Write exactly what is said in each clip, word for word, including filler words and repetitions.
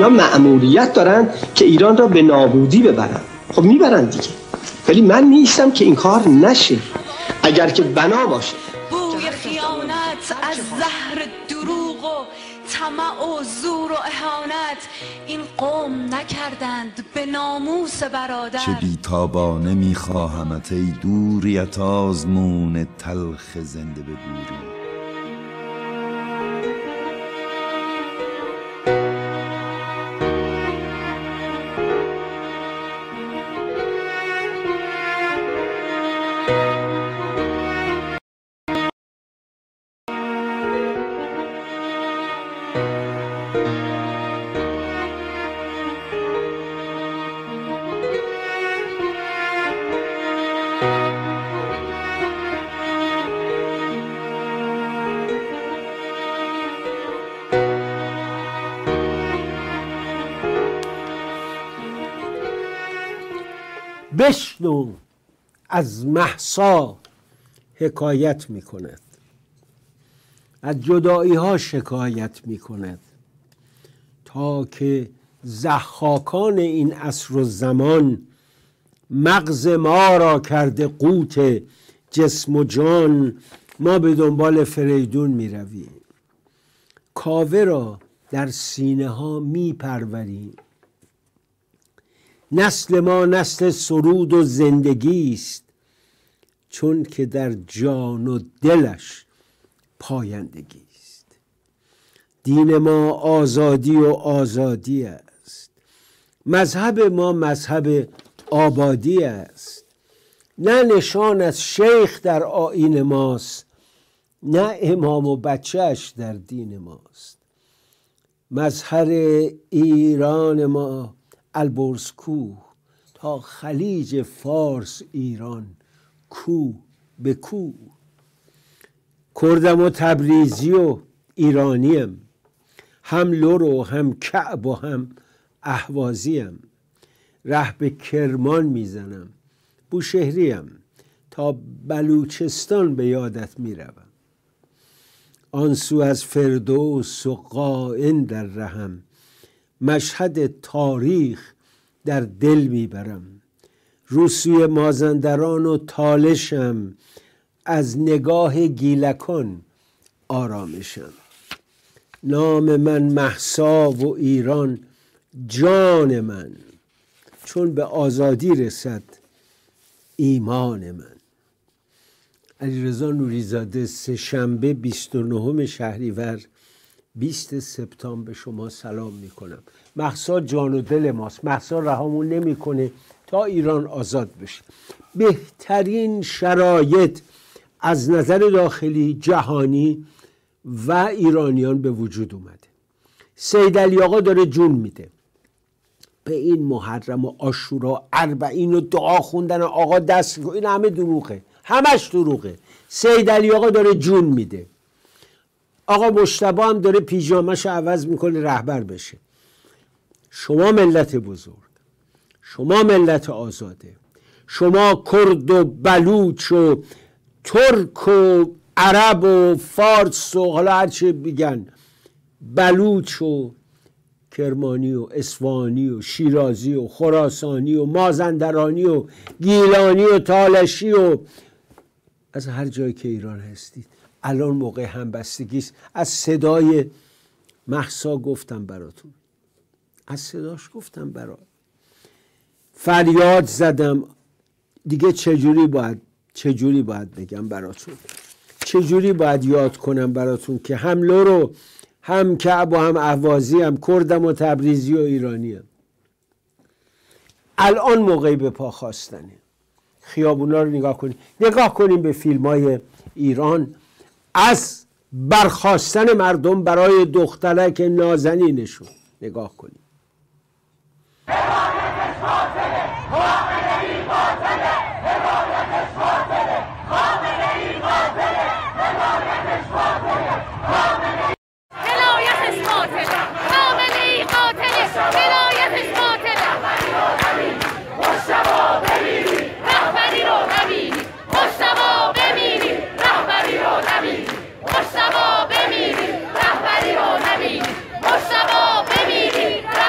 اینا مأموریت دارن که ایران را به نابودی ببرن. خب میبرن دیگه، ولی من نیستم که این کار نشه. اگر که بنا باشه بوی خیانت از زهر دروغ و طمع و زور و اهانت این قوم نکردند به ناموس برادر. چه بیتابانه میخواهمت ای دوریت آزمون تلخ زنده به گوری. بشنو از مهسا حکایت می کند، از جدایی ها شکایت می کند، تا که ضحاکان این عصر و زمان مغز ما را کرده قوت جسم و جان. ما به دنبال فریدون می رویم، کاوه را در سینه ها می پروریم. نسل ما نسل سرود و زندگی است، چون که در جان و دلش پایندگی است. دین ما آزادی و آزادی است، مذهب ما مذهب آبادی است. نه نشان از شیخ در آیین ماست، نه امام و بچهش در دین ماست. مظهر ایران ما البرز کوه، تا خلیج فارس ایران کو به کو. کردم و تبریزی و ایرانیم، هم لور و هم کعب و هم اهوازیم. ره به کرمان میزنم، بوشهریم، تا بلوچستان به یادت میروم. آنسو از فردوس و قائن در رهم، مشهد تاریخ در دل میبرم. روسوی مازندران و تالشم، از نگاه گیلکان آرامشم. نام من مهسا و ایران جان من، چون به آزادی رسد ایمان من. علیرضا نوریزاده، سه شنبه بیست و نهم شهریور بیست سپتامبر به شما سلام میکنم. مهسا جان و دل ماست، مهسا رهامون نمیکنه تا ایران آزاد بشه. بهترین شرایط از نظر داخلی، جهانی و ایرانیان به وجود اومده. سید علی آقا داره جون میده به این محرم و عاشورا، اربعین و دعا خوندن آقا دست میکنه. این همه دروغه، همش دروغه. سید علی آقا داره جون میده. آقا مجتبی هم داره پیژامش عوض میکنه رهبر بشه. شما ملت بزرگ، شما ملت آزاده، شما کرد و بلوچ و ترک و عرب و فارس و حالا هرچی بگن، بلوچ و کرمانی و اصفهانی و شیرازی و خراسانی و مازندرانی و گیلانی و تالشی و از هر جایی که ایران هستید، الان موقع همبستگی است. از صدای مهسا گفتم براتون، از صداش گفتم برات، فریاد زدم دیگه. چجوری باید چجوری باید بگم براتون، چجوری باید یاد کنم براتون که هم لورو هم کعب و هم اهوازی هم کردم و تبریزی و ایرانی هم. الان موقعی به پا خواستنه. خیابونا رو نگاه کنیم، نگاه کنیم به فیلم های ایران از برخاستن مردم برای دخترک نازنینشون. نگاه کنیم. مجتبی بمیری رهبری رو نبینی، مجتبی بمیری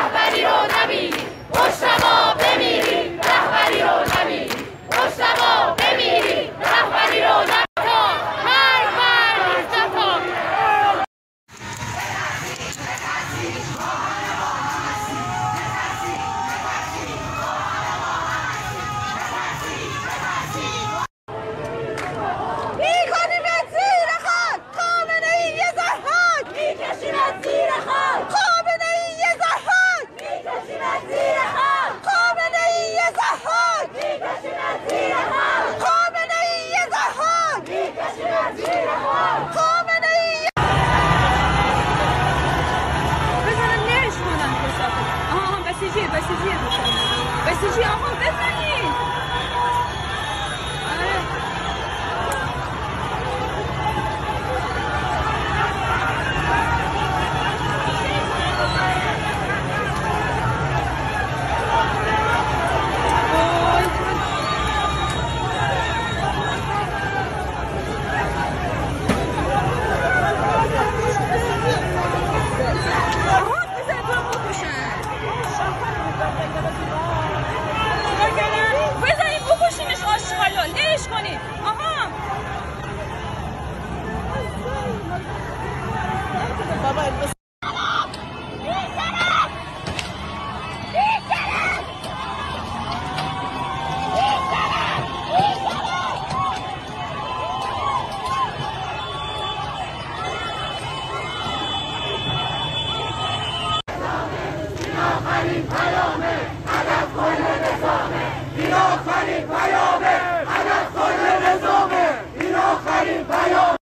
آخرین پیامه، هدف کل نظامه، این آخرین پیامه.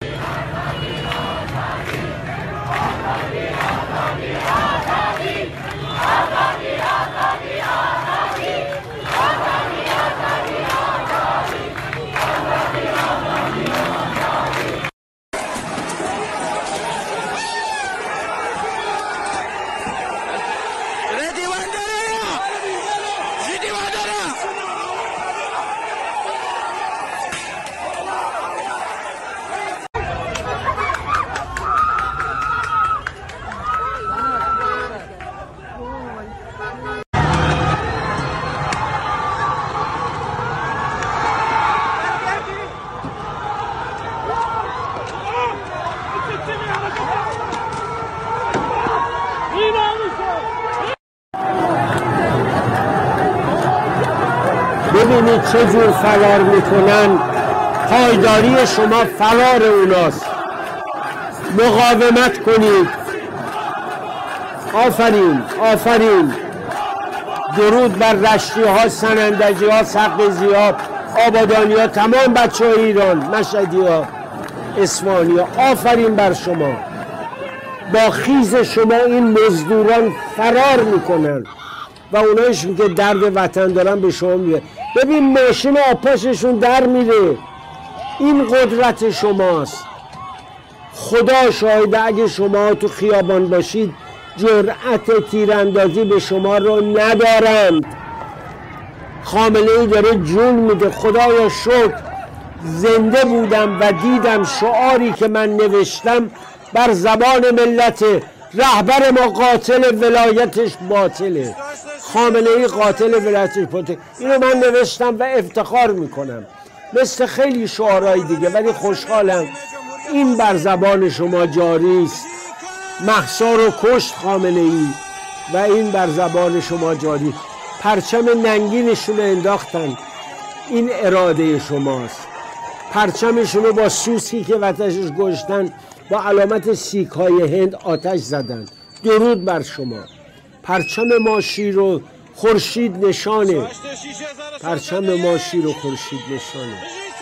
ببینید چه جور فرار میکنن. پایداری شما فرار اوناست. مقاومت کنید. آفرین آفرین. درود بر رشتی ها، سنندجی ها، سقزی ها، آبادانی ها، تمام بچه های ایران، مشهدی ها، اصفهانی ها. آفرین بر شما. با خیز شما این مزدوران فرار میکنن و اونایشون که درد وطن دارن به شما میگه. ببین ماشین آپاششون در میره. این قدرت شماست. خدا شاهده اگه شما تو خیابان باشید جرأت تیراندازی به شما رو ندارند. خامنه ای داره جون میده. خدایا شکر زنده بودم و دیدم شعاری که من نوشتم بر زبان ملت. رهبر ما قاتل، ولایتش باطله. خامنه ای قاتل، ولایتش باطله. اینو من نوشتم و افتخار میکنم مثل خیلی شعارهای دیگه، ولی خوشحالم این بر زبان شما جاری است. مهسا رو کشت خامنه ای و این بر زبان شما جاری. پرچم ننگینشون رو انداختن، این اراده شماست. پرچمشون رو با سوسکی که وتشش گشتن با علامت سیک های هند آتش زدن. درود بر شما. پرچم ما شیر و خورشید نشانه. پرچم ما شیر و خورشید نشانه.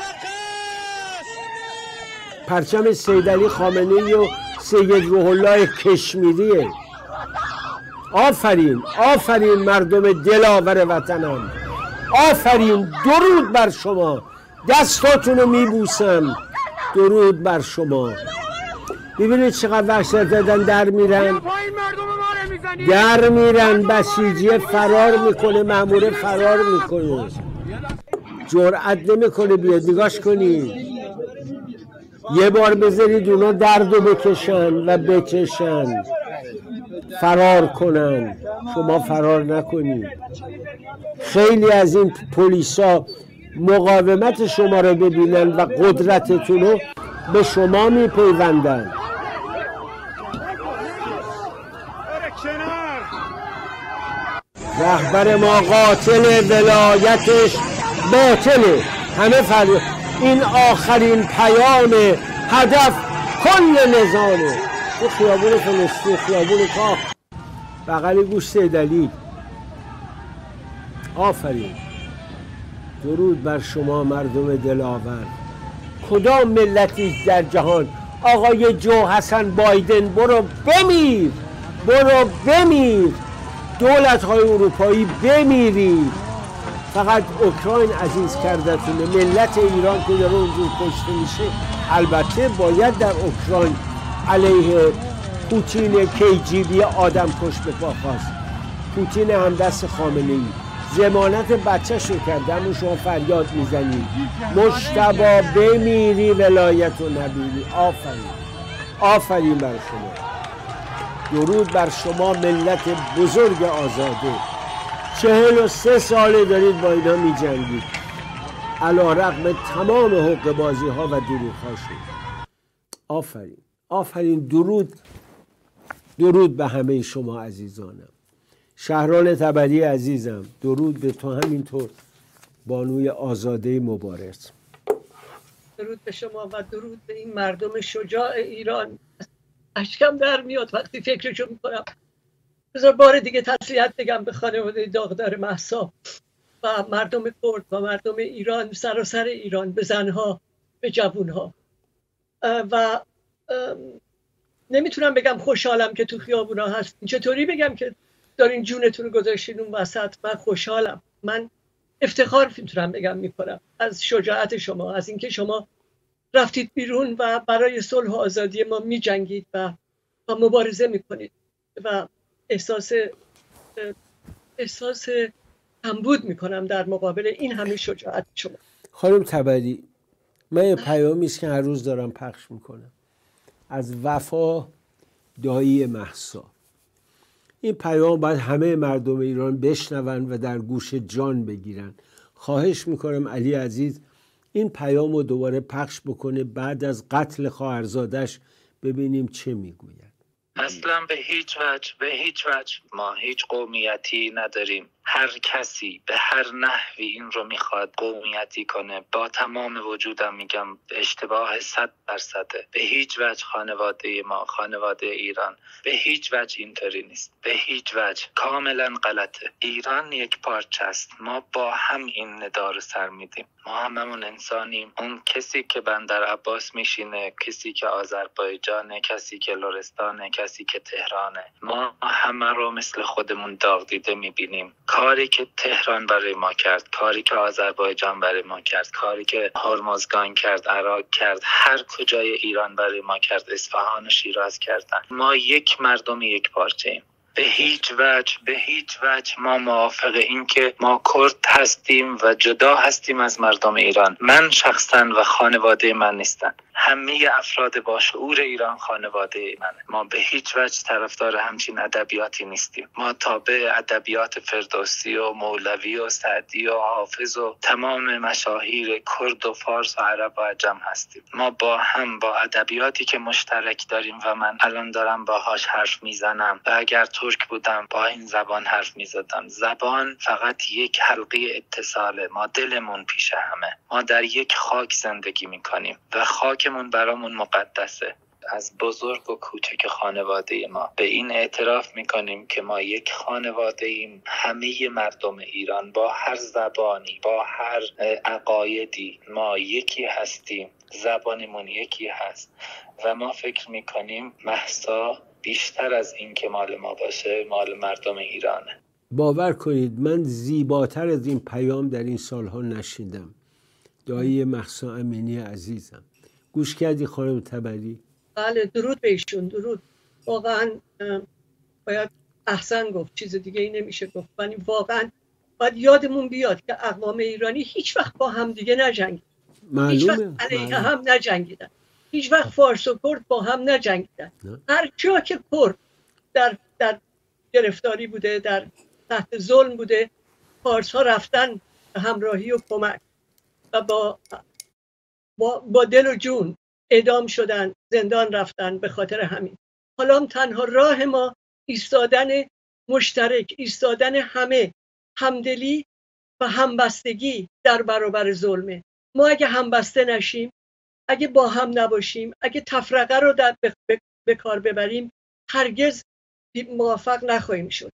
پرچم سید علی خامنه‌ای و سید روح الله کشمیریه. آفرین آفرین مردم دلاور وطنم. آفرین. درود بر شما. دستاتونو میبوسم. درود بر شما. ببینید چقدر وحشت دادن در میرن. در میرن. بسیجی فرار میکنه. مأمور فرار میکنه. جرأت نمیکنه بیاد. نگاش کنید. یه بار بذارید اونا دردو بکشن و بکشن. فرار کنن. شما فرار نکنید. خیلی از این پلیسا مقاومت شما رو ببینن و قدرتتون رو به شما میپیوندن. رهبر ما قاتل، ولایتش باطله. همه فریاد. این آخرین پیام، هدف کل نظامه. تو خیابون فلسطین، خیابون کاخ، بغل گوش سید علی. آفرین. درود بر شما مردم دلاور. کدام ملتی در جهان؟ آقای جو حسن بایدن برو بمیر، برو بمیر. دولت های اروپایی بمیرید. فقط اوکراین عزیز کردتونه. ملت ایران که داره اونجور کشته میشه البته باید در اوکراین علیه پوتین کی جی بی آدم کش به پا خواست. پوتین همدست خامنه ای ضمانت بچه شو کرده. همون شما فریاد میزنید مجتبی بمیری ولایت و نبیری. آفرین آفرین بر شما. درود بر شما ملت بزرگ آزاده. چهل و سه ساله دارید با اینا می جنگید علی رغم تمام حقوق بازی ها و دروغ هاشون. آفرین آفرین. درود درود به همه شما عزیزانم. شهران تبری عزیزم، درود به تو. همینطور بانوی آزاده مبارز. درود به شما و درود به این مردم شجاع ایران. اشکم در میاد وقتی فکرشو میکنم. بذار بار دیگه تسلیت بگم به خانواده داغدار مهسا. و مردم کرد و مردم ایران، سراسر ایران، به زنها، به جوانها. و نمیتونم بگم خوشحالم که تو خیابونا هستین. چطوری بگم که دارین جونتون رو گذاشتین اون وسط؟ من خوشحالم. من افتخار میتونم بگم میکنم از شجاعت شما، از اینکه شما رفتید بیرون و برای صلح و آزادی ما میجنگید و و مبارزه میکنید و احساس احساس کمبود میکنم در مقابل این همه شجاعت شما. خانم تبری، من یه پیامی است که هر روز دارم پخش میکنم از وفا دایی مهسا. این پیام باید همه مردم ایران بشنون و در گوش جان بگیرن. خواهش میکنم علی عزیز این پیام رو دوباره پخش بکنه بعد از قتل خواهرزادش، ببینیم چه میگوید. اصلا به هیچ وجه به هیچ وجه ما هیچ قومیتی نداریم. هر کسی به هر نحوی این رو میخواد قومیتی کنه، با تمام وجودم میگم اشتباه صد درصده. به هیچ وجه خانواده ما، خانواده ایران، به هیچ وجه اینطوری نیست. به هیچ وجه کاملا غلطه. ایران یک پارچه است. ما با هم این ندا رو سر میدیم. ما هممون انسانیم. اون کسی که بندر عباس میشینه، کسی که آذربایجانه، کسی که لرستانه، کسی که تهرانه، ما همه رو مثل خودمون داغ دیده میبینیم. کاری که تهران برای ما کرد، کاری که آذربایجان برای ما کرد، کاری که هرمزگان کرد، عراق کرد، هر کجای ایران برای ما کرد، اصفهان و شیراز کردن. ما یک مردم یک پارچه ایم. به هیچ وجه به هیچ وجه ما موافق این که ما کرد هستیم و جدا هستیم از مردم ایران. من شخصا و خانواده من نیستن. همه افراد با شعور ایران خانواده منه. ما به هیچ وجه طرفدار همچین ادبیاتی نیستیم. ما تابع ادبیات فردوسی و مولوی و سعدی و حافظ و تمام مشاهیر کرد و فارس و عرب و عجم هستیم. ما با هم با ادبیاتی که مشترک داریم و من الان دارم باهاش حرف میزنم و اگر ترک بودم با این زبان حرف میزدم. زبان فقط یک حلقه اتصاله. ما دلمون پیش همه. ما در یک خاک زندگی میکنیم و خاکمون برامون مقدسه. از بزرگ و کوچک خانواده ما به این اعتراف میکنیم که ما یک خانواده ایم. همه مردم ایران با هر زبانی، با هر عقایدی ما یکی هستیم. زبانمون یکی هست و ما فکر میکنیم مهسا بیشتر از این که مال ما باشه مال مردم ایرانه. باور کنید من زیباتر از این پیام در این سالها نشیدم. دایی مهسا امینی عزیزم، گوش کردی خانم تبری؟ بله، درود به ایشون. درود. واقعا باید احسن گفت، چیز دیگه ای نمیشه گفت. ولی واقعا باید یادمون بیاد که اقوام ایرانی هیچ وقت با هم دیگه نجنگیدن. هیچ وقت علیه هم نجنگیدن. هیچ وقت فارس و کرد با هم نجنگیدن. هر جا که کرد در در گرفتاری بوده، در تحت ظلم بوده، فارس ها رفتن همراهی و کمک و با با, با دل و جون اعدام شدن، زندان رفتن به خاطر همین. حالا تنها راه ما ایستادن مشترک، ایستادن همه، همدلی و همبستگی در برابر ظلمه. ما اگه همبسته نشیم، اگه با هم نباشیم، اگه تفرقه رو در به کار ببریم، هرگز موفق نخواهیم شد.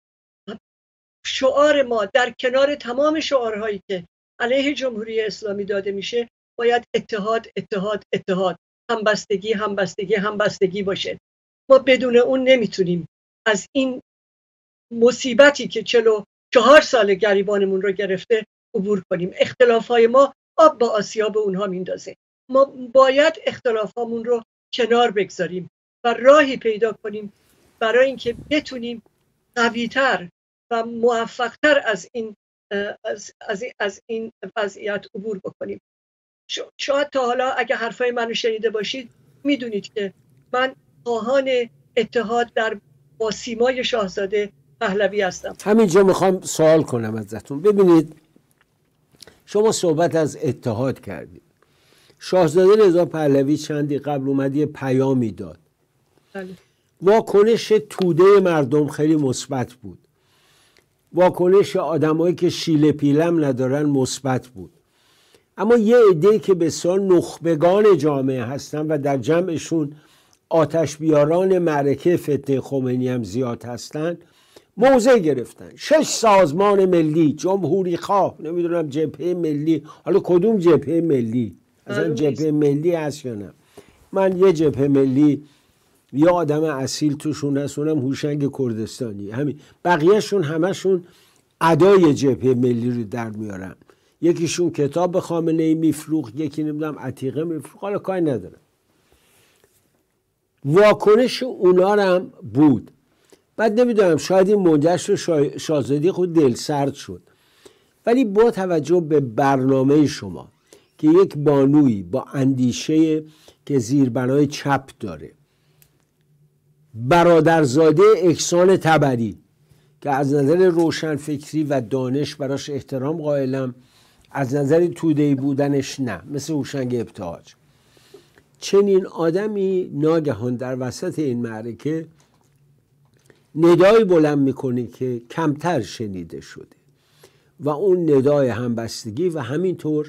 شعار ما در کنار تمام شعارهایی که علیه جمهوری اسلامی داده میشه باید اتحاد اتحاد اتحاد، همبستگی همبستگی همبستگی باشه. ما بدون اون نمیتونیم از این مصیبتی که چلو چهار سال گریبانمون رو گرفته عبور کنیم. اختلافهای ما آب با آسیاب اونها میندازه. ما باید اختلافامون رو کنار بگذاریم و راهی پیدا کنیم برای اینکه بتونیم قوی‌تر و موفق‌تر از این از, از, از این وضعیت عبور بکنیم. شاید تا حالا اگه حرفای منو شنیده باشید میدونید که من خواهان اتحاد در با سیمای شاهزاده پهلوی هستم. همینجا میخوام سوال کنم ازتون. ببینید شما صحبت از اتحاد کردید. شاهزاده رضا پهلوی چندی قبل اومد یه پیامی داد. بله. واکنش توده مردم خیلی مثبت بود. واکنش آدمایی که شیله پیلم ندارن مثبت بود. اما یه عده‌ای که بسیار نخبگان جامعه هستن و در جمعشون آتش بیاران معرکه فتنه خمینی هم زیاد هستن، موضع گرفتن. شش سازمان ملی، جمهوری خواه، نمیدونم جبهه ملی، حالا کدوم جبهه ملی، اصلا جبهه ملی هست یا نه. من یه جبهه ملی یه آدم اصیل توشون هست، اونم هوشنگ کردستانی، همین. بقیهشون همشون ادای جبهه ملی رو در میارن. یکیشون کتاب به خامنه ای میفروخت، یکی نمیدونم عتیقه میفروخت، حالا کاری نداره. واکنش اونا هم بود. بعد نمیدونم شاید این موجش رو شا... شاهزادی خود دل سرد شد، ولی با توجه به برنامه شما که یک بانویی با اندیشه که زیربنای چپ داره، برادرزاده احسان طبری که از نظر روشنفکری و دانش براش احترام قائلم، از نظر توده‌ای بودنش نه، مثل هوشنگ ابتهاج، چنین آدمی ناگهان در وسط این معرکه ندایی بلند میکنه که کمتر شنیده شده و اون ندای همبستگی و همینطور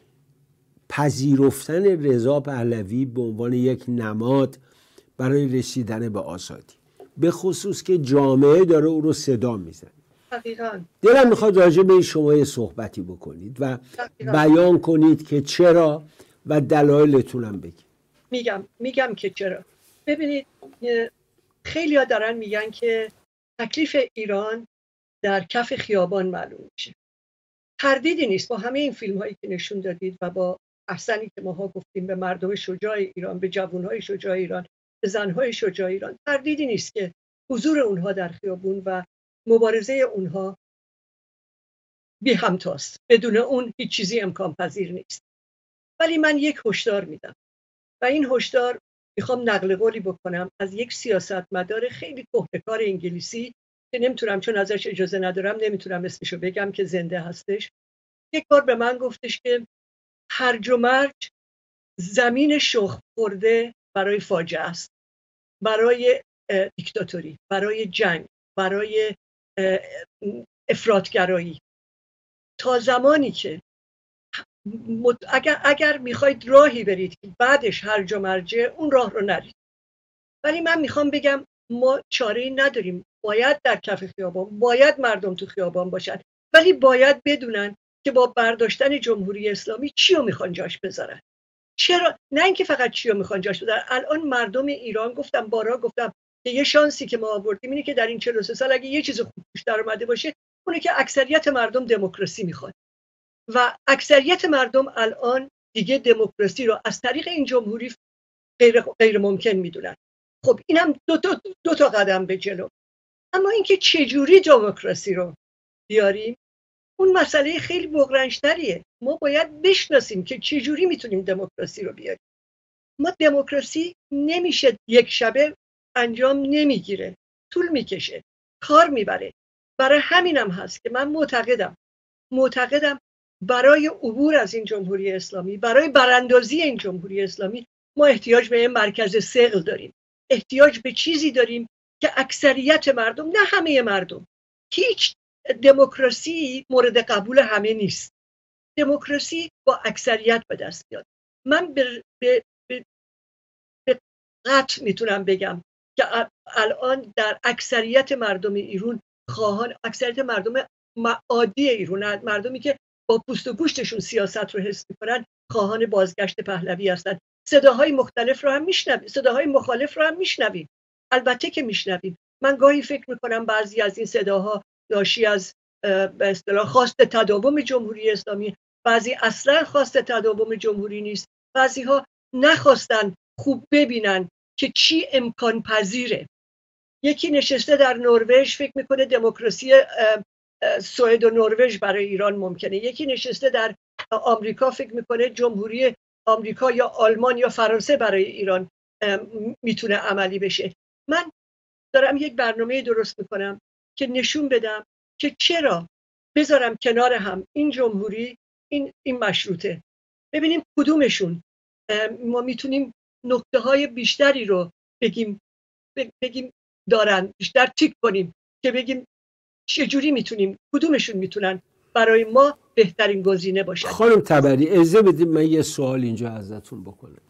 پذیرفتن رضا پهلوی به عنوان یک نماد برای رسیدن به آزادی، به خصوص که جامعه داره او رو صدا میزنه. حقیقاً دلم میخواد راجع به این شما یه صحبتی بکنید و حقیقاً. بیان کنید که چرا و دلایلتونم بگید. میگم میگم که چرا. ببینید خیلی ها دارن میگن که تکلیف ایران در کف خیابان معلوم میشه. تردیدی نیست با همه این فیلم هایی که نشون دادید و با احسانی که ماها گفتیم به مردم شجاع ایران، به جوانهای شجاع ایران، به زنهای شجاع ایران، تردیدی نیست که حضور اونها در خیابون و مبارزه اونها بی همتاست. بدون اون هیچ چیزی امکان پذیر نیست. ولی من یک هشدار میدم و این هشدار میخوام نقل قولی بکنم از یک سیاستمدار خیلی کهنه‌کار انگلیسی که نمیتونم، چون ازش اجازه ندارم نمیتونم اسمشو بگم، که زنده هستش. یک بار به من گفتش که هرج و مرج زمین شخم خورده برای فاجعه است، برای دیکتاتوری، برای جنگ، برای افراطگرایی. تا زمانی که اگر اگر میخواید راهی برید که بعدش هرج و مرجه، اون راه رو نرید. ولی من میخوام بگم ما چاره‌ای نداریم، باید در کف خیابان، باید مردم تو خیابان باشن، ولی باید بدونن که با برداشتن جمهوری اسلامی چی رو میخوان جاش بذارن. چرا؟ نه اینکه فقط چی رو میخوان جاش بذارن. الان مردم ایران، گفتم بارها گفتم که یه شانسی که ما آوردیم اینه که در این چهل و سه سال اگه یه چیز خوب توش در اومده باشه، اونه که اکثریت مردم دموکراسی میخوان و اکثریت مردم الان دیگه دموکراسی رو از طریق این جمهوری غیر غیر ممکن میدونن. خب اینم دو تا دو تا قدم به جلو. اما اینکه چجوری دموکراسی رو بیاریم، اون مسئله خیلی بغرنج‌تریه. ما باید بشناسیم که چجوری میتونیم دموکراسی رو بیاریم. ما دموکراسی نمیشه یک شبه انجام نمیگیره، طول میکشه، کار میبره. برای همینم هست که من معتقدم معتقدم برای عبور از این جمهوری اسلامی، برای براندازی این جمهوری اسلامی، ما احتیاج به یه مرکز ثقل داریم. احتیاج به چیزی داریم که اکثریت مردم، نه همه مردم، هیچ دموکراسی مورد قبول همه نیست. دموکراسی با اکثریت به دست میاد. من به, به, به, به قطع میتونم بگم که الان در اکثریت مردم ایران، خواهان اکثریت مردم عادی ایران، مردمی که با پوست و گوشتشون سیاست رو حس میکنن، خواهان بازگشت پهلوی هستند. صداهای مختلف رو هم میشنویم، صداهای مخالف رو هم میشنویم. البته که میشنویم. من گاهی فکر میکنم بعضی از این صداها ناشی از به اصطلاح خواست تداوم جمهوری اسلامی، بعضی اصلا خواست تداوم جمهوری نیست، بعضی ها نخواستن خوب ببینن که چی امکان پذیره. یکی نشسته در نروژ فکر میکنه دموکراسی سوئد و نروژ برای ایران ممکنه، یکی نشسته در آمریکا فکر میکنه جمهوری آمریکا یا آلمان یا فرانسه برای ایران میتونه عملی بشه. من دارم یک برنامه درست میکنم که نشون بدم که چرا بذارم کنار هم این جمهوری، این این مشروطه، ببینیم کدومشون ما میتونیم نکته های بیشتری رو بگیم بگیم دارن، بیشتر تیک کنیم که بگیم چجوری میتونیم، کدومشون میتونن برای ما بهترین گزینه باشن. خانم طبری اجازه بدید من یه سوال اینجا ازتون بکنم.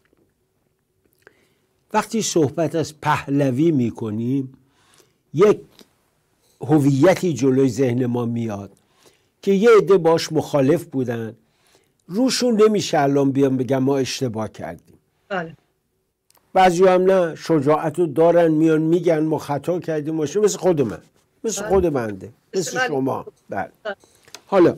وقتی صحبت از پهلوی میکنیم، یک هویتی جلوی ذهن ما میاد که یه عده باش مخالف بودن، روشون نمیشه الان بیان بگم ما اشتباه کردیم. بله. بعضی هم نه، شجاعت رو دارن میان میگن ما خطا کردیم، باشه مثل خود من، مثل بله. خود بنده، مثل بله. شما. بله. بله. حالا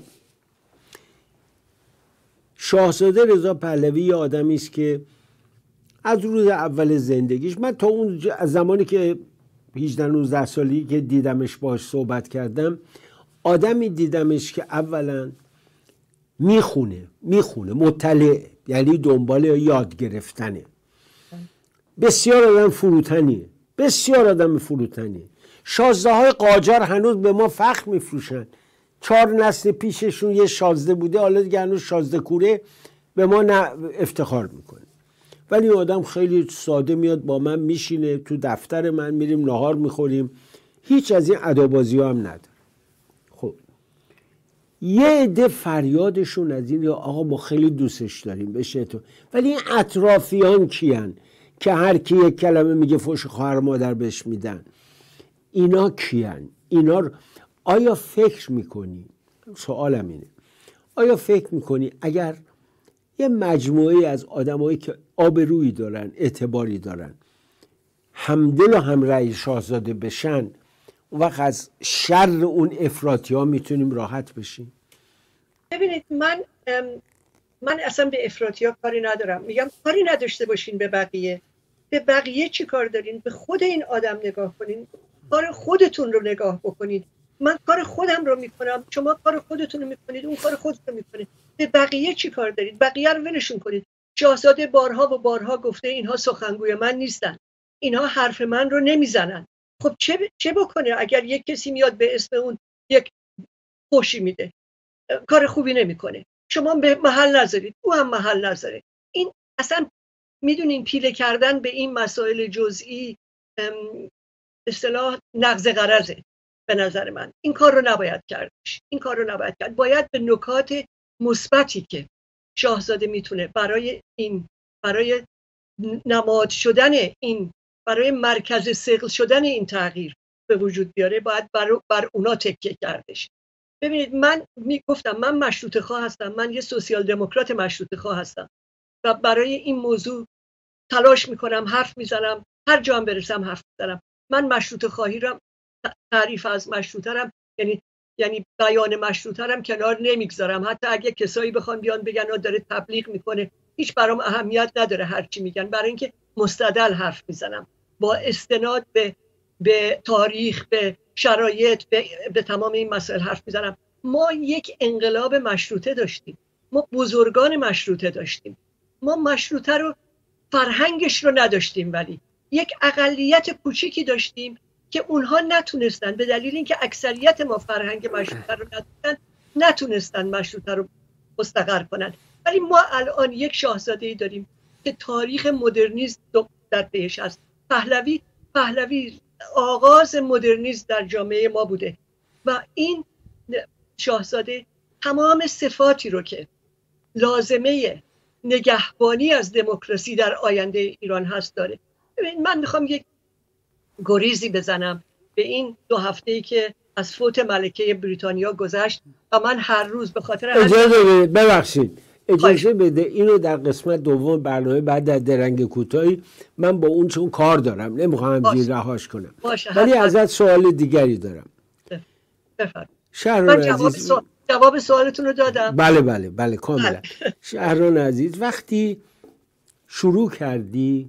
شاهزاده رضا پهلوی یه آدمی است که از روز اول زندگیش، من تا اون از زمانی که هجده نوزده سالی که دیدمش باش صحبت کردم، آدمی دیدمش که اولا میخونه میخونه مطلع، یعنی دنبال یاد گرفتنه. بسیار آدم فروتنیه، بسیار آدم فروتنیه. شازده های قاجار هنوز به ما فخر میفروشن، چهار نسل پیششون یه شازده بوده، حالا دیگه هنوز شازده کوره به ما نه افتخار میکنه. ولی آدم خیلی ساده میاد با من میشینه تو دفتر من، میریم نهار میخوریم، هیچ از این ادابازی ها هم نداره. خب یه عده فریادشون از این آقا ما خیلی دوستش داریم بشه تو، ولی این اطرافیان کیان که هر کی یک کلمه میگه فوش خواهر مادر بهش میدن؟ اینا کیان؟ اینا رو آیا فکر میکنی؟ سوالم اینه، آیا فکر میکنی اگر یه مجموعه از آدمایی که آبرویی دارن، اعتباری دارن، همدل و همرأی شاهزاده بشن، اون وقت از شر اون افراطی ها میتونیم راحت بشیم؟ ببینید من من اصلا به افراطی ها کاری ندارم، میگم کاری نداشته باشین به بقیه. به بقیه چی کار دارین؟ به خود این آدم نگاه کنین، کار خودتون رو نگاه بکنید. من کار خودم رو میکنم، شما کار خودتون رو میکنید، اون کار خودتون رو میکنید. به بقیه چی کار دارید؟ بقیه رو ولشون کنید. شاهزاده بارها و بارها گفته اینها سخنگوی من نیستن، اینها حرف من رو نمیزنن. خب چه ب... چه بکنه اگر یک کسی میاد به اسم اون یک فحشی میده، کار خوبی نمیکنه، شما به محل نذارید، او هم محل نذاره. این اصلا میدونین پیله کردن به این مسائل جزئی اصطلاح نقض غرضه. به نظر من این کار رو نباید کردش، این کار رو نباید کرد. باید به نکات مثبتی که شاهزاده میتونه برای این، برای نماد شدن این، برای مرکز ثقل شدن این تغییر به وجود بیاره، باید بر, بر اونا تکیه کردش. ببینید من میگفتم من مشروطه خواه هستم، من یه سوسیال دموکرات مشروطه خواه هستم و برای این موضوع تلاش میکنم، حرف میزنم، هر جا هم برسم حرف میزنم. من مشروطه خواهی رو، تعریف از مشروطه رم، یعنی یعنی بیان مشروطه رم کنار نمیگذارم. حتی اگه کسایی بخوان بیان بگن آ داره تبلیغ میکنه، هیچ برام اهمیت نداره هر چی میگن، برای اینکه مستدل حرف میزنم با استناد به به تاریخ، به شرایط، به, به تمام این مسائل حرف میزنم. ما یک انقلاب مشروطه داشتیم، ما بزرگان مشروطه داشتیم، ما مشروطه رو فرهنگش رو نداشتیم، ولی یک اقلیت کوچیکی داشتیم که اونها نتونستن، به دلیل اینکه اکثریت ما فرهنگ مشروطه رو نداشتن، نتونستن مشروطه رو مستقر کنن. ولی ما الان یک شاهزاده‌ای داریم که تاریخ مدرنیسم در پیش است. پهلوی پهلوی آغاز مدرنیسم در جامعه ما بوده و این شاهزاده تمام صفاتی رو که لازمه نگهبانی از دموکراسی در آینده ایران هست داره. من میخوام یک گریزی بزنم به این دو هفته‌ای که از فوت ملکه بریتانیا گذشت و من هر روز به خاطر اجازه بده، ببخشید اجازه بده اینو در قسمت دوم برنامه بعد در درنگ کوتاهی، من با اون چون کار دارم نمیخوام همجوری رهاش کنم، ولی ازت سوال دیگری دارم. بفرمایید. شهران جواب عزیز، سوال... جواب سوالتون رو دادم. بله بله بله کاملا. شهران عزیز، وقتی شروع کردی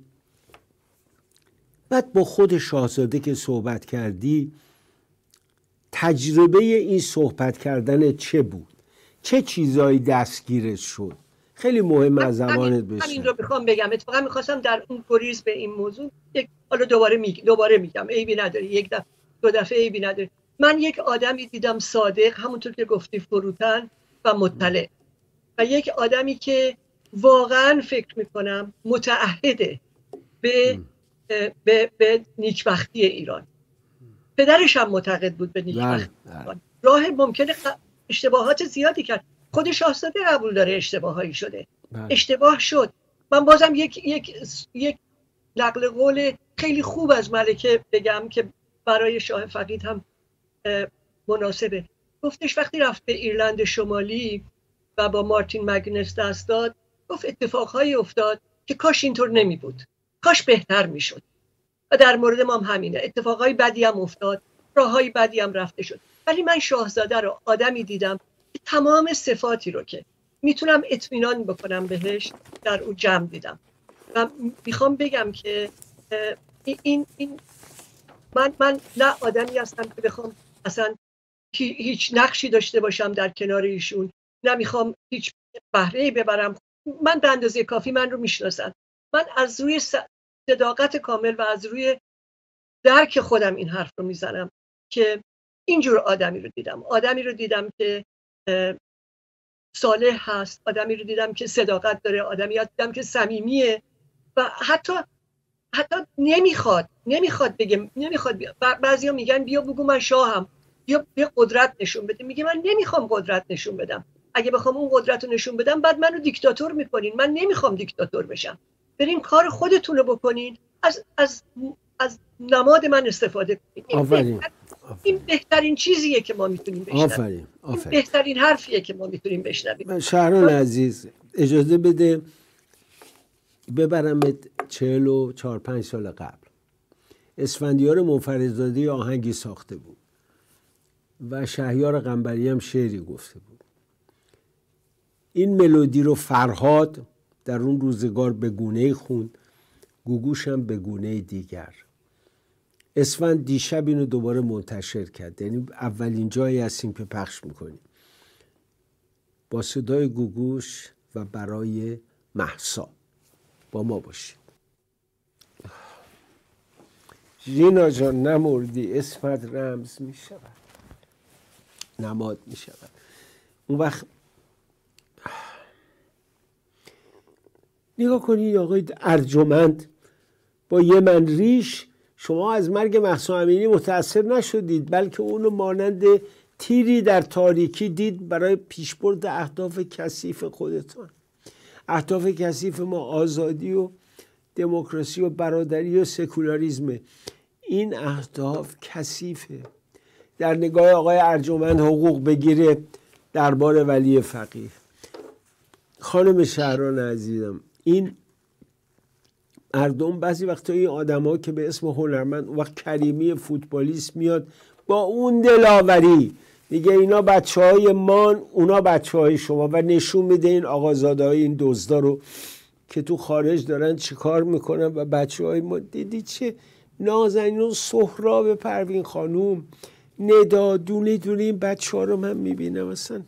بعد با خود شاهزاده که صحبت کردی، تجربه این صحبت کردن چه بود؟ چه چیزایی دستگیرت شد؟ خیلی مهم از زبانت بشه. من این رو میخوام بگم، اتفاقا میخواستم در اون گریز به این موضوع یک حالا دوباره میگم دوباره میگم عیبی نداره، یک دفعه دو دفعه عیبی نداره. من یک آدمی دیدم صادق، همونطور که گفتی فروتن و مطلع، و یک آدمی که واقعا فکر میکنم متعهده به به به نیکبختی ایران. پدرش هم معتقد بود به نیکبختی ایران. راه ممکنه اشتباهات زیادی کرد، خود شاهزاده قبول داره اشتباهایی شده. بله. اشتباه شد. من بازم یک یک یک نقل قول خیلی خوب از ملکه بگم که برای شاه فقید هم مناسبه. گفتش وقتی رفت به ایرلند شمالی و با مارتین مگنس دست داد، گفت اتفاقهایی افتاد که کاش اینطور نمی بود، کاش بهتر می شد. و در مورد ما هم همینه، اتفاقهای بدی هم افتاد، راههای بدی هم رفته شد، ولی من شاهزاده رو آدمی دیدم که تمام صفاتی رو که میتونم اطمینان بکنم بهش در او جمع دیدم. و میخوام بگم که این این من من نه آدمی هستم که بخوام اصلا هیچ نقشی داشته باشم در کنار ایشون، نه میخوام هیچ بهره‌ای ببرم. من به اندازه کافی من رو میشناسن. من از روی صداقت کامل و از روی درک خودم این حرف رو میزنم که اینجور آدمی رو دیدم. آدمی رو دیدم که صالح هست، آدمی رو دیدم که صداقت داره، آدمی رو دیدم که صمیمیه و حتی حتی نمیخواد نمیخواد بگه، نمیخواد بیا. بعضیا میگن بیا بگو من شاهم، بیا بیا قدرت نشون بده. میگه من نمیخوام قدرت نشون بدم. اگه بخوام اون قدرت رو نشون بدم بعد منو دیکتاتور میکنین. من نمیخوام دیکتاتور بشم. برین کار خودتون رو بکنین، از از از نماد من استفاده کنین. این, بهتر، این بهترین چیزیه که ما میتونیم بشنویم. آفرین. آفرین. این بهترین حرفیه که ما میتونیم بشنویم. شهران عزیز اجازه بده ببرمت چهل و چهار پنج سال قبل. اسفندیار منفردزاده آهنگی ساخته بود و شهریار قنبری هم شعری گفته بود. این ملودی رو فرهاد در اون روزگار به گونه‌ای خوند، گوگوش هم به گونه دیگر. اسفند دیشب اینو دوباره منتشر کرد، یعنی اولین جایی هستیم که پخش میکنیم، با صدای گوگوش و برای مهسا. با ما باشید. ژینا جان نمردی، اسمت رمز می شود، نماد می شود. اون وقت نگاه کنید آقای ارجمند با یه من ریش، شما از مرگ مهسا امینی متأثر نشدید، بلکه اونو مانند تیری در تاریکی دید برای پیشبرد اهداف کثیف خودتان. اهداف کثیف ما آزادی و دموکراسی و برادری و سکولاریسم. این اهداف کثیفه. در نگاه آقای ارجمند حقوق بگیره دربار ولی فقیه. خانم شهران عزیزم، این مردم بعضی وقتا این آدم ها که به اسم هنرمند وقت کریمی فوتبالیست میاد با اون دلاوری میگه اینا بچه های من، اونا بچه های شما، و نشون میده این آقازاده های این دزدا رو که تو خارج دارن چیکار میکنن و بچه های ما. دیدی چه نازنین و سهراب پروین خانوم، ندا، دونه دونه این بچه ها رو من میبینم اصلا.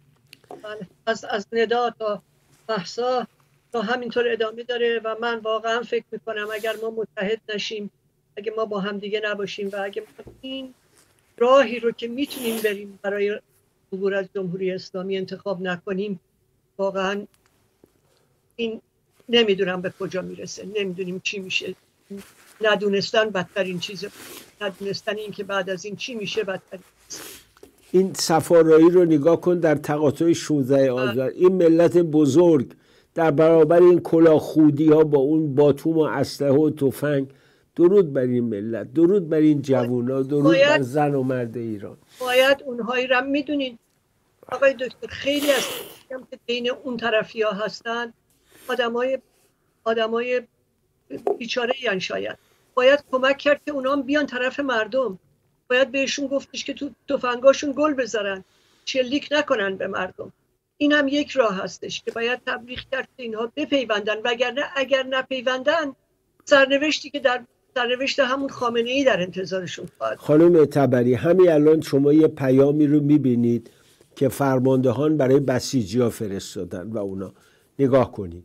از, از ندا تا مهسا تا همینطور ادامه داره و من واقعا فکر میکنم اگر ما متحد نشیم، اگه ما با هم دیگه نباشیم و اگه ما این راهی رو که میتونیم بریم برای عبور از جمهوری اسلامی انتخاب نکنیم، واقعا این نمیدونم به کجا میرسه، نمیدونیم چی میشه. ندونستن بدترین چیزه، ندونستن این که بعد از این چی میشه بدترین. این سفارایی رو نگاه کن در تقاطع شانزده آذر، این ملت بزرگ در برابر این کلاهخودی ها با اون باتوم و اسلحه و تفنگ. درود بر این ملت، درود بر این جوونا، درود باید بر زن و مرد ایران. باید اونهایی را میدونین آقای دکتر، خیلی از که بین اون طرفی ها هستن آدمای آدمای بیچاره یان، شاید باید کمک کرد که اونا هم بیان طرف مردم. باید بهشون گفتش که تو تفنگاشون گل بذارن، شلیک نکنن به مردم. این هم یک راه هستش که باید تبلیغ کرد که اینها بپیوندن، وگرنه اگر نپیوندن سرنوشتی که در سرنوشت همون خامنه ای در انتظارشون خواهد. خانم تبری، همین الان شما یه پیامی رو میبینید که فرماندهان برای بسیجی ها فرستادن و اونا نگاه کنید.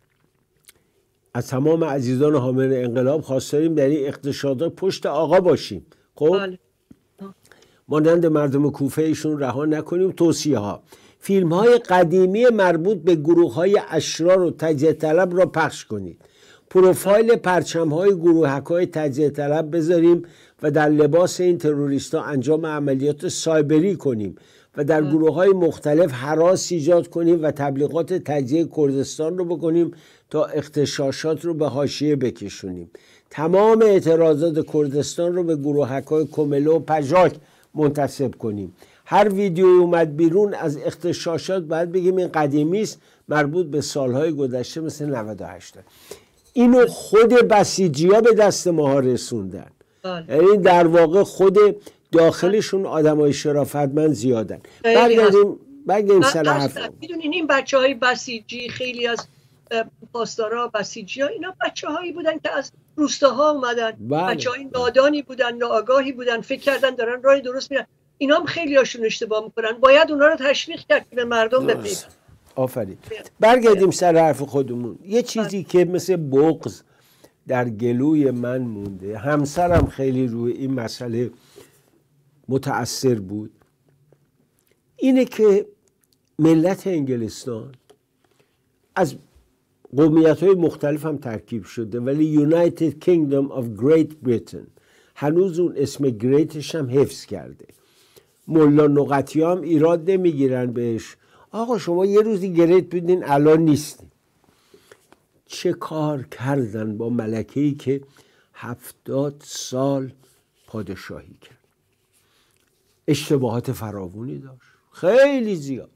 از تمام عزیزان حامیان انقلاب خواستاریم در این اقتصادات پشت آقا باشیم. خب بله. مانند مردم کوفه ایشون رها نکنیم. توصیه ها: فیلم های قدیمی مربوط به گروه های اشرار و تجزیه طلب را پخش کنید. پروفایل پرچم های گروهک های تجزیه طلب بذاریم و در لباس این تروریستا انجام عملیات سایبری کنیم و در گروه های مختلف هراس ایجاد کنیم و تبلیغات تجزیه کردستان رو بکنیم تا اغتشاشات رو به حاشیه بکشونیم. تمام اعتراضات کردستان رو به گروهک های کمله و پژاک منتسب کنیم. هر ویدیو اومد بیرون از اغتشاشات باید بگیم این قدیمی است، مربوط به سالهای گذشته مثل نود و هشت. اینو خود بسیجی‌ها به دست ماها رسوندن. یعنی در واقع خود داخلشون آدمای شرافتمند زیادن. برگردیم برگردیم سر حرف. میدونین این بچهای بسیجی، خیلی از پاسدارا بسیجی ها اینا بچه هایی بودن که از روستاها اومدن. بله. بچه های نادانی بودن، ناآگاهی بودن، فکر کردن دارن راه درست میرن. اینا هم خیلی هاشون اشتباه میکنن، باید اونا رو تشویق کرد که به مردم بپیوندن. آفرین. برگردیم سر حرف خودمون. یه چیزی که مثل بغض در گلوی من مونده، همسرم خیلی روی این مسئله متأثر بود، اینه که ملت انگلستان از قومیت‌های مختلف هم ترکیب شده، ولی United Kingdom of Great Britain هنوز اون اسم گریتش هم حفظ کرده. ملا نقطی هم ایراد نمیگیرن بهش، آقا شما یه روزی گریت بودین الان نیستین. چه کار کردن با ملکه‌ای که هفتاد سال پادشاهی کرد، اشتباهات فراوانی داشت، خیلی زیاد،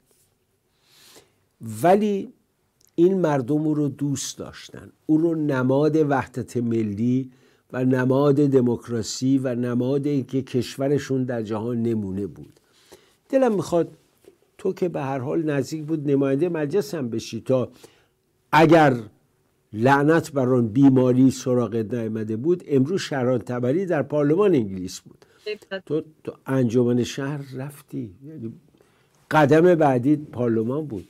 ولی این مردم او رو دوست داشتن، او رو نماد وحدت ملی و نماد دموکراسی و نماد اینکه کشورشون در جهان نمونه بود. دلم میخواد تو که به هر حال نزدیک بود نماینده مجلس هم بشی، تا اگر لعنت بر آن بیماری سراغت نیامده بود، امروز شهران تبری در پارلمان انگلیس بود، تو تو انجمن شهر رفتی، یعنی قدم بعدی پارلمان بود.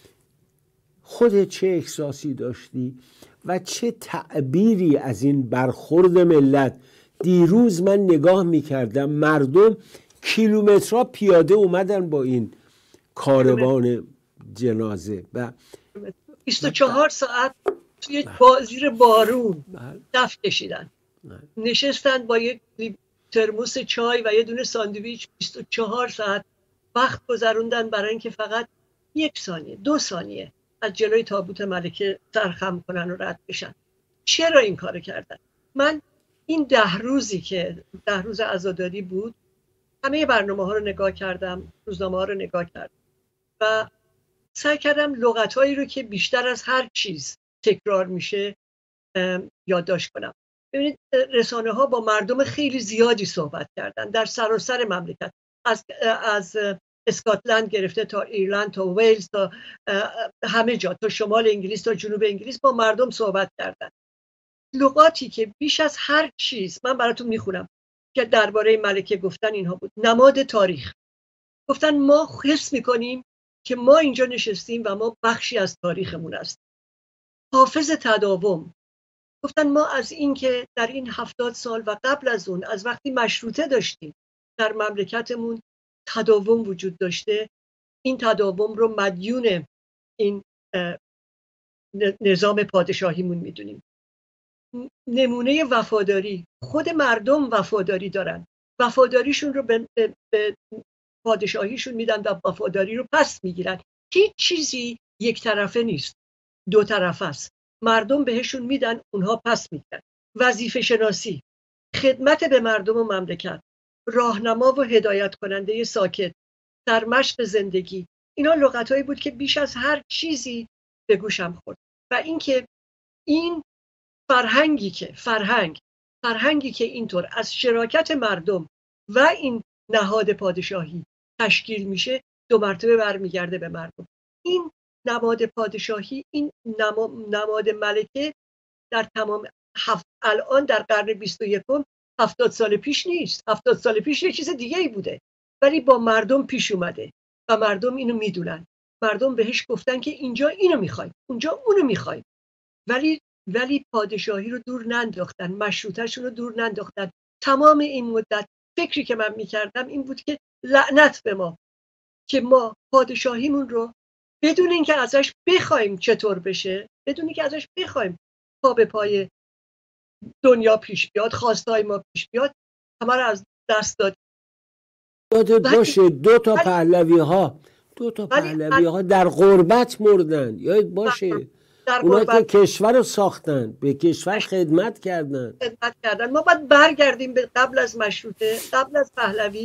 خودت چه احساسی داشتی و چه تعبیری از این برخورد ملت؟ دیروز من نگاه میکردم مردم کیلومترها پیاده اومدن با این کاروان جنازه و بیست و چهار ساعت توی زیر بارون دف کشیدن، نشستن با یک ترموس چای و یه دونه ساندویچ، بیست و چهار ساعت وقت گذروندن برای اینکه فقط یک ثانیه دو ثانیه از جلوی تابوت ملکه سرخم کنن و رد بشن. چرا این کار کردن؟ من این ده روزی که ده روز عزاداری بود همه برنامه ها رو نگاه کردم، روزنامه ها رو نگاه کردم و سعی کردم لغت هایی رو که بیشتر از هر چیز تکرار میشه یادداشت کنم. ببینید رسانه ها با مردم خیلی زیادی صحبت کردن در سراسر مملکت، از از اسکاتلند گرفته تا ایرلند تا ویلز تا همه جا، تا شمال انگلیس تا جنوب انگلیس با مردم صحبت کردن. لغاتی که بیش از هر چیز من براتون میخونم که درباره ملکه گفتن اینها بود: نماد تاریخ. گفتن ما حس میکنیم که ما اینجا نشستیم و ما بخشی از تاریخمون است. حافظ تداوم. گفتن ما از این که در این هفتاد سال و قبل از اون، از وقتی مشروطه داشتیم در مملکتمون تداوم وجود داشته، این تداوم رو مدیون این نظام پادشاهیمون میدونیم. نمونه وفاداری، خود مردم وفاداری دارن، وفاداریشون رو به, به پادشاهیشون میدن و وفاداری رو پس میگیرن. هیچ چیزی یک طرفه نیست، دو طرفه است. مردم بهشون میدن، اونها پس میگیرن. وظیفه شناسی، خدمت به مردم و مملکت، راهنما و هدایت کننده ساکت، در مشق زندگی، اینا لغتایی بود که بیش از هر چیزی به گوشم خورد. و اینکه این فرهنگی که فرهنگ فرهنگی که اینطور از شراکت مردم و این نهاد پادشاهی تشکیل میشه، دو مرتبه برمیگرده به مردم. این نماد پادشاهی، این نماد ملکه در تمام هفت الان در قرن بیست و یکم هفتاد سال پیش نیست. هفتاد سال پیش یه چیز دیگه ای بوده، ولی با مردم پیش اومده و مردم اینو میدونن. مردم بهش گفتن که اینجا اینو میخوایم، اونجا اونو میخوایم، ولی ولی پادشاهی رو دور ننداختن، مشروطه‌شون رو دور ننداختن. تمام این مدت فکری که من میکردم این بود که لعنت به ما که ما پادشاهیمون رو بدون اینکه ازش بخوایم چطور بشه، بدون اینکه ازش بخوایم پا به پای دنیا پیش بیاد، خواستای ما پیش بیاد، همه رو از دست داد. یادت باشه دو تا پهلوی ها دو تا پهلوی ها در غربت مردن، یادت باشه. اونا که کشور رو ساختن، به کشور خدمت کردن خدمت کردن. ما باید برگردیم به قبل از مشروطه، قبل از پهلوی،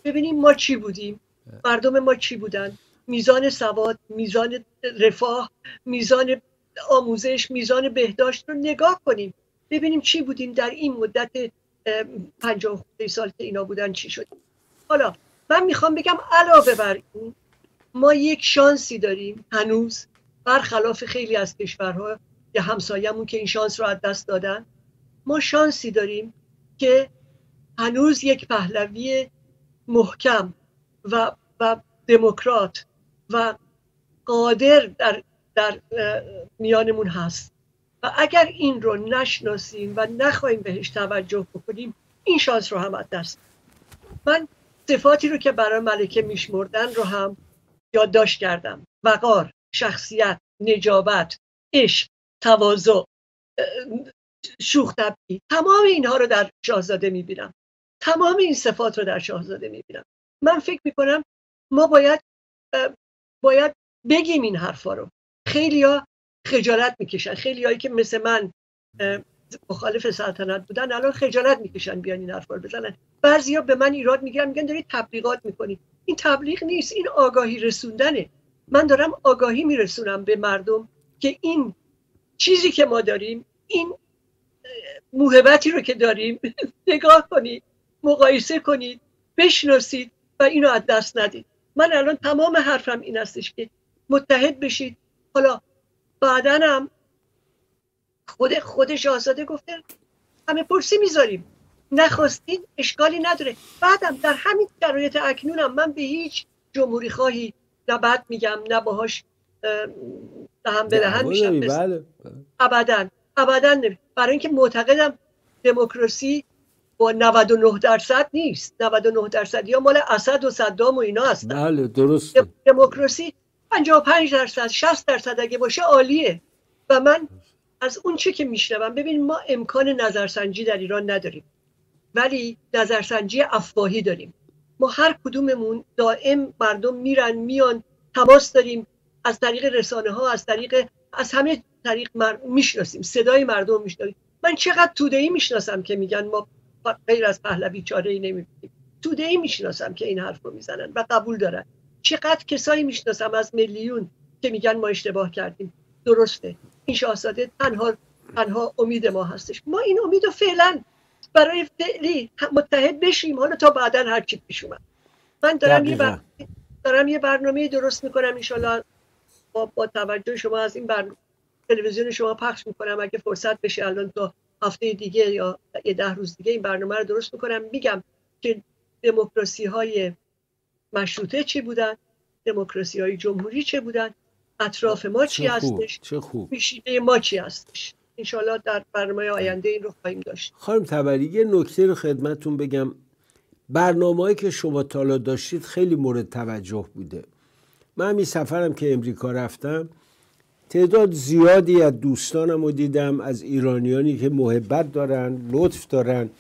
ببینیم ما چی بودیم، مردم ما چی بودن، میزان سواد، میزان رفاه، میزان آموزش، میزان بهداشت رو نگاه کنیم، ببینیم چی بودیم در این مدت پنجاه سال که اینا بودن چی شد. حالا من میخوام بگم علاوه بر این ما یک شانسی داریم هنوز، برخلاف خیلی از کشورها یا همسایه‌مون که این شانس رو از دست دادن، ما شانسی داریم که هنوز یک پهلوی محکم و و دموکرات و قادر در در میانمون هست و اگر این رو نشناسیم و نخواهیم بهش توجه بکنیم این شانس رو هم از دست. من صفاتی رو که برای ملکه میشمردن رو هم یادداشت کردم: وقار، شخصیت، نجابت، عشق، تواضع، شوخ طبعی، تمام اینها رو در شاهزاده میبینم، تمام این صفات رو در شاهزاده میبینم. من فکر میکنم ما باید باید بگیم این حرفا رو. خیلیا خجالت میکشن، خیلیایی که مثل من مخالف سلطنت بودن الان خجالت میکشن بیان این حرفا رو بزنن. بعضیا به من ایراد میگیرن، میگن داری تبلیغات میکنی. این تبلیغ نیست، این آگاهی رسوندنه. من دارم آگاهی میرسونم به مردم که این چیزی که ما داریم، این موهبتی رو که داریم نگاه کنید، مقایسه کنید، بشناسید و اینو از دست ندید. من الان تمام حرفم این هستش که متحد بشید. حالا بعدن هم خود خود شاهزاده گفته همه پرسی میذاریم، نخواستین اشکالی نداره. بعدم در همین شرایط اکنونم من به هیچ جمهوری خواهی نه بد میگم نه باهاش دهن به دهن میشم. بله. ابداً ابداً نمی. برای اینکه معتقدم دموکراسی با نود و نه درصد نیست. نود و نه درصد یا مال اسد و صدام و اینا هستن. بله درسته. دموکراسی پنجاه و پنج درصد شصت درصد اگه باشه عالیه. و من از اون چه که میشنوم، ببین ما امکان نظرسنجی در ایران نداریم ولی نظرسنجی افواهی داریم. ما هر کدوممون دائم مردم میرن میان، تماس داریم، از طریق رسانه ها، از طریق از همه طریق مر... میشناسیم، صدای مردم میشناسیم. من چقدر توده‌ای میشناسم که میگن ما غیر از پهلوی چاره ای نمیبینیم. توده‌ای میشناسم که این حرف رو میزنن و قبول دارن. چقدر کسایی میشناسم از میلیون که میگن ما اشتباه کردیم. درسته، این شاهزاده تنها تنها امید ما هستش. ما این امید رو فعلا برای فعلی متحد بشیم، حالا تا بعداً هر چی پیش اومد. من دارم یه بر... دارم یه برنامه درست میکنم ان شاءالله با, با توجه شما از این برنامه تلویزیون شما پخش میکنم. اگه فرصت بشه الان تا هفته دیگه یا یه ده روز دیگه این برنامه رو درست میکنم، میگم که دموکراسی های مشروطه چی بودن، دموکراسی های جمهوری چه بودن، اطراف ما چی هستش، پیشینه ما چی هستش. انشالله در برنامه آینده این رو خواهیم داشت. خانم تبری یه نکته رو خدمتتون بگم. برنامه‌ای که شما تا حالا داشتید خیلی مورد توجه بوده. من همین سفرم که امریکا رفتم تعداد زیادی از دوستانم رو دیدم، از ایرانیانی که محبت دارن، لطف دارن،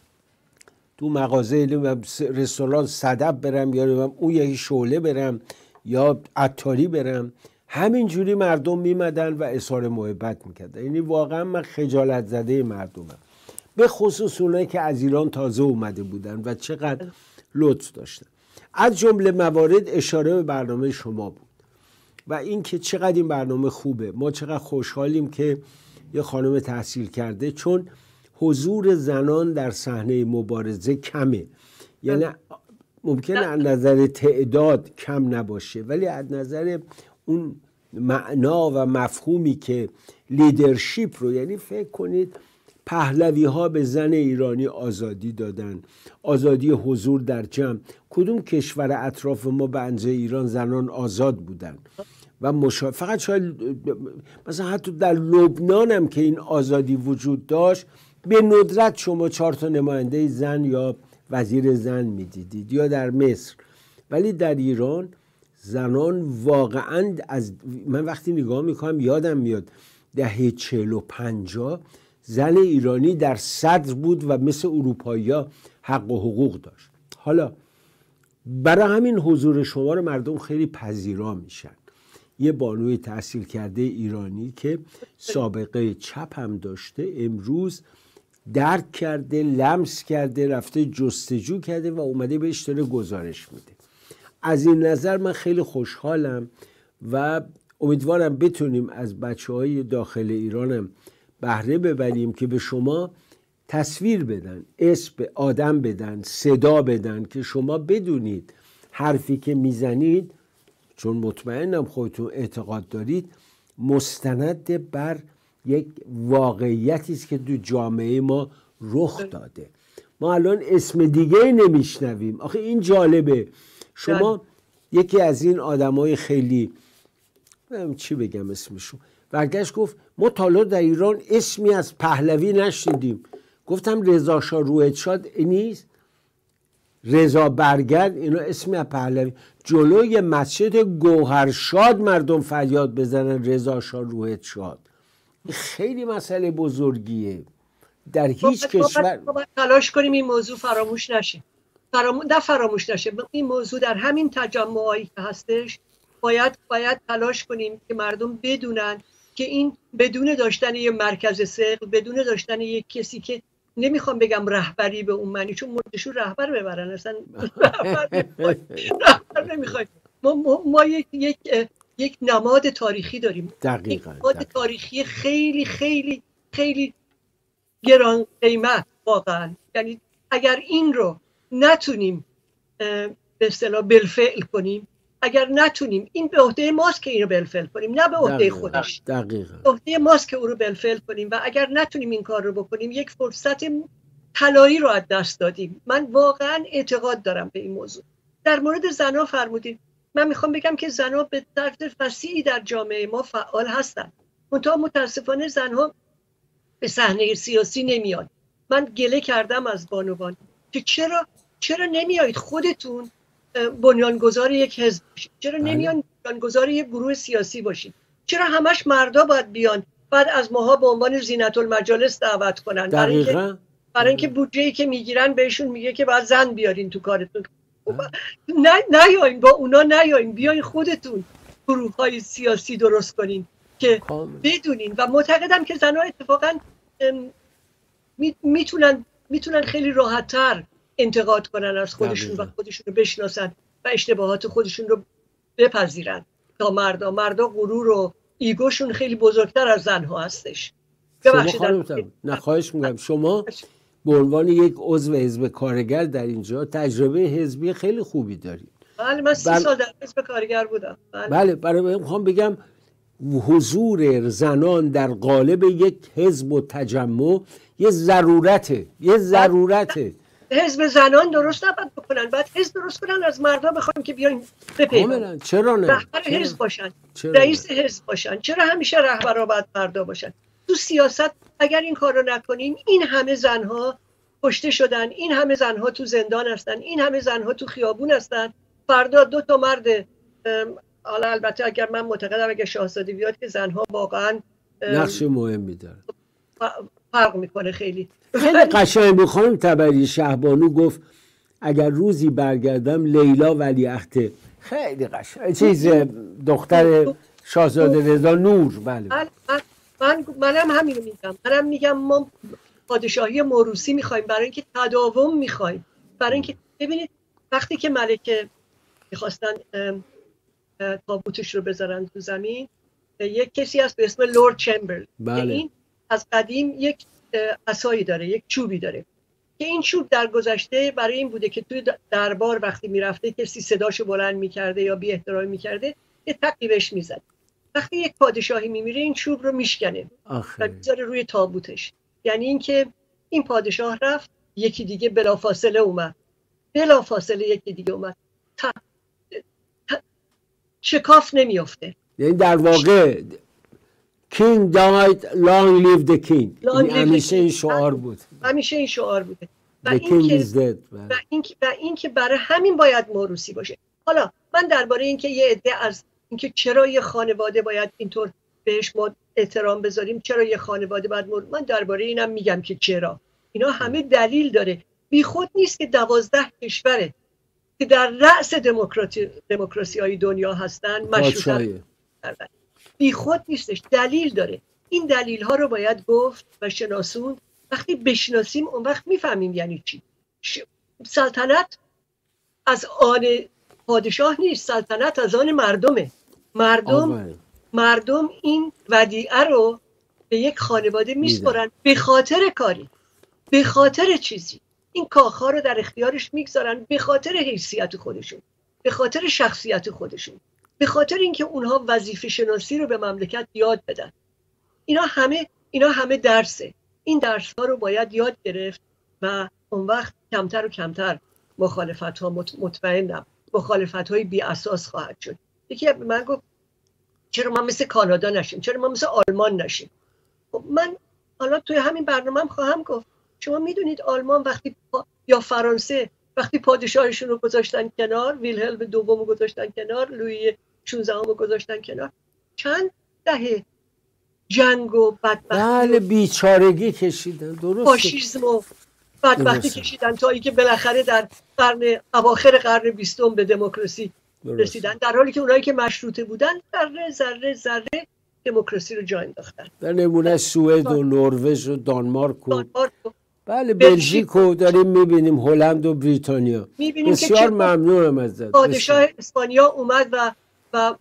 تو مغازه رستوران صدف برم یا اون یکی شعله برم یا عطاری برم، همینجوری مردم میمدن و اظهار محبت میکردن. یعنی واقعا من خجالت زده مردمم، به خصوص اونایی که از ایران تازه اومده بودن و چقدر لطف داشتن. از جمله موارد اشاره به برنامه شما بود و این که چقدر این برنامه خوبه. ما چقدر خوشحالیم که یه خانم تحصیل کرده، چون حضور زنان در صحنه مبارزه کمه. یعنی ممکنه از نظر تعداد کم نباشه ولی از نظر اون معنا و مفهومی که لیدرشپ رو، یعنی فکر کنید پهلوی ها به زن ایرانی آزادی دادن، آزادی حضور در جمع. کدوم کشور اطراف ما به اندازه ایران زنان آزاد بودن و مشا... فقط شاید مثلا حتی در لبنان هم که این آزادی وجود داشت به ندرت شما چهار تا نماینده زن یا وزیر زن میدیدید، یا در مصر. ولی در ایران زنان واقعا، از من وقتی نگاه میکنم یادم میاد دهه چهل و پنجاه زن ایرانی در صدر بود و مثل اروپایی‌ها حق و حقوق داشت. حالا برای همین حضور شما رو مردم خیلی پذیرا میشن. یه بانوی تحصیل کرده ایرانی که سابقه چپ هم داشته، امروز درک کرده، لمس کرده، رفته جستجو کرده و اومده بهش داره گزارش میده. از این نظر من خیلی خوشحالم و امیدوارم بتونیم از بچه‌های داخل ایرانم بهره ببریم که به شما تصویر بدن، اسم آدم بدن، صدا بدن که شما بدونید حرفی که میزنید، چون مطمئنم خودتون اعتقاد دارید، مستند بر یک واقعیتی است که تو جامعه ما رخ داده. ما الان اسم دیگه نمیشنویم. آخه این جالبه، شما یکی از این آدمای خیلی چی بگم اسمشو برگشت گفت ما تا حالا در ایران اسمی از پهلوی نشنیدیم. گفتم رضا شاه روحتشاد نیست، رضا برگرد، اینا اسمی از پهلوی. جلوی مسجد گوهرشاد مردم فریاد بزنن رضا شاه روحتشاد. این خیلی مسئله بزرگیه. در هیچ کشور ما باید تلاش کنیم این موضوع فراموش نشه. فرامو... نه فراموش نشه. این موضوع در همین تجمعایی که هستش باید باید تلاش کنیم که مردم بدونن که این بدون داشتن یه مرکز ثقل، بدون داشتن یک کسی که نمیخوام بگم رهبری به اون معنی، چون مردشون رهبر ببرن اصلا رهبر نمیخوایم. ما, ما, ما یک, یک, یک نماد تاریخی داریم. دقیقاً. یک نماد دقیقا. تاریخی خیلی خیلی خیلی گران قیمت واقعا. یعنی اگر این رو نتونیم به اصطلاح بالفعل کنیم، اگر نتونیم، این به عهده ماست که این رو بالفعل کنیم، نه به عهده خودش. دقیقاً. به عهده ماست که او رو بالفعل کنیم و اگر نتونیم این کار رو بکنیم یک فرصت طلایی رو از دست دادیم. من واقعا اعتقاد دارم به این موضوع. در مورد زنها فرمودید، من میخوام بگم که زنها به طرز وسیعی در جامعه ما فعال هستن، منتها متاسفانه زنها به صحنه سیاسی نمیاد. من گله کردم از بانوان که چرا چرا نمیایید خودتون بنیانگذار یک حزب باشید؟ چرا نمیان بنیانگذار یک گروه سیاسی باشید؟ چرا همش مردا باید بیان بعد از ماها به عنوان زینت المجالس دعوت کنن؟ برای اینکه برای اینکه بودجه‌ای که میگیرن بهشون میگه که بعد زن بیارین تو کارتون. نه نیاین با اونا، نیاین، بیاین خودتون گروه‌های سیاسی درست کنین که بدونین. و معتقدم که زنها اتفاقا میتونن میتونن خیلی راحت‌تر انتقاد کنن از خودشون و خودشون رو بشناسن و اشتباهات خودشون رو بپذیرن تا مردا. مردا غرور و ایگوشون خیلی بزرگتر از زنها هستش. شما نه خواهش میگم، شما به عنوان یک عضو حزب کارگر در اینجا تجربه حزبی خیلی خوبی دارید. بله، من سی بل... سال در حزب کارگر بودم. بله, بله برای میخوام بگم حضور زنان در قالب یک حزب و تجمع یه ضرورته، یه ضرورته. حزب زنان درست نباید بکنن، بعد حزب درست کنن از مردا بخوام که بیاین بپیوندن. چرا نه؟ رهبر حزب باشن، رئیس حزب باشن. چرا همیشه رهبرا باید مردا باشن؟ تو سیاست اگر این کارو نکنیم، این همه زنها کشته شدن، این همه زنها تو زندان هستن، این همه زنها تو خیابون هستن. فردا دو تا مرد، حالا البته اگر من معتقدم اگر شاهزاده بیاد که زنها واقعا نقش مهمی داره، فرق میکنه خیلی. خیلی قشنگ بود. خانم تبری شهبانو گفت اگر روزی برگردم لیلا ولیعهد. خیلی قشنگ، چیز دختر شاهزاده رضا نور. بله من من منم همین رو میگم. منم میگم ما پادشاهی موروثی میخوایم برای اینکه تداوم میخوایم. برای اینکه ببینید وقتی که ملکه میخواستن تابوتش رو بذارن تو زمین، یک کسی هست به اسم لورد چمبرلین. بله. این از قدیم یک عصایی داره، یک چوبی داره که این چوب در گذشته برای این بوده که توی دربار وقتی میرفته کسی صداشو بلند میکرده یا بی احترامی میکرده یه تقی بهش میزد. وقتی یک پادشاهی میمیره این چوب رو میشکنه و میذاره روی تابوتش. یعنی اینکه این پادشاه رفت، یکی دیگه بلافاصله اومد، بلافاصله یکی دیگه اومد، تا... تا... شکاف نمیفته. یعنی در واقع King died, long live the king. همیشه این شعار بود. همیشه این شعار بوده. و این که و این که و این که برای همین باید موروثی باشه. حالا من درباره این که یه عده از اینکه چرا یه خانواده باید اینطور بهش ما احترام بذاریم، چرا یه خانواده باید مور... من درباره اینم میگم که چرا. اینا همه دلیل داره. بیخود نیست که دوازده کشوره که در رأس دموکراسی دموکراسی های دنیا هستن مشروطه کردن. بی خود نیستش، دلیل داره. این دلیل ها رو باید گفت و شناسون وقتی بشناسیم اون وقت میفهمیم یعنی چی. سلطنت از آن پادشاه نیست، سلطنت از آن مردمه. مردم آباره. مردم این ودیعه رو به یک خانواده میسپرن به خاطر کاری، به خاطر چیزی. این کاخها رو در اختیارش میگذارن به خاطر حیثیت خودشون، به خاطر شخصیت خودشون، به خاطر اینکه اونها وظیفه شناسی رو به مملکت یاد بدن. اینا همه اینا همه درسه. این درس ها رو باید یاد گرفت و اون وقت کمتر و کمتر مخالفت ها مطمئنم مخالفت های بی اساس خواهد شد. یکی به من گفت چرا ما مثل کانادا نشیم، چرا ما مثل آلمان نشیم. خب من حالا توی همین برنامه هم خواهم گفت شما میدونید آلمان وقتی پا... یا فرانسه وقتی پادشاهشون رو گذاشتن کنار، ویلهلم دوم رو گذاشتن کنار، لویی شانزدهم رو گذاشتن کنار، چند دهه جنگ و بدبختی بله بیچارگی کشیدن، درسته، فاشیسم و بدبختی کشیدن تا اینکه بالاخره در قرن اواخر قرن بیستم به دموکراسی رسیدن، در حالی که اونایی که مشروطه بودن ذره ذره ذره دموکراسی رو جا انداختن. در نمونه سوئد و نروژ و دانمارک و بله بلژیک و داریم میبینیم، هلند و بریتانیا. بسیار ممنونم ازت. پادشاه اسپانیا اومد و و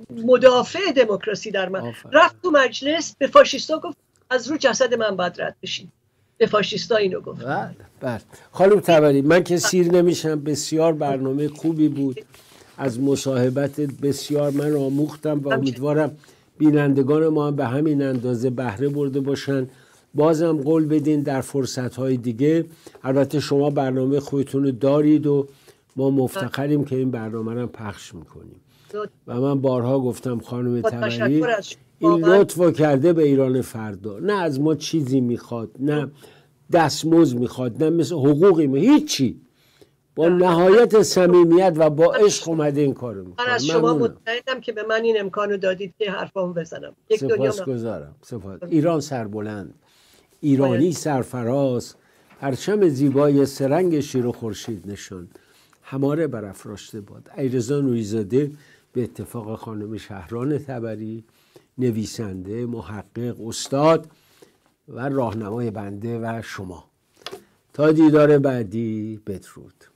مدافع دموکراسی در من رفت تو مجلس به فاشیستا گفت از رو جسد من باید رد بشین. به فاشیستا اینو گفت. بله بله. خانم تبری من که سیر نمیشم، بسیار برنامه خوبی بود، از مصاحبت بسیار من آموختم و امیدوارم بینندگان ما هم به همین اندازه بهره برده باشن. بازم قول بدین در فرصت‌های دیگه، البته شما برنامه خودتون رو دارید و ما مفتخریم که این برنامه رو پخش میکنیم و من بارها گفتم خانم تبری این لطفو کرده به ایران فردا، نه از ما چیزی میخواد، نه دستمزد میخواد، نه مثل حقوقی میخواد، هیچی، با نهایت صمیمیت و با عشق اومده این کارو میکنه. من از شما متشکرم که به من این امکانو دادید که حرفامو بزنم. یک دنیا سپاسگزارم. سپاس. ایران سربلند، ایرانی سرفراز، پرچم زیبای سرنگ شیر و خورشید نشان، هماره برافراشته باد. علیرضا نوری‌زاده به اتفاق خانم شهران تبری، نویسنده، محقق، استاد و راهنمای بنده و شما. تا دیدار بعدی، بدرود.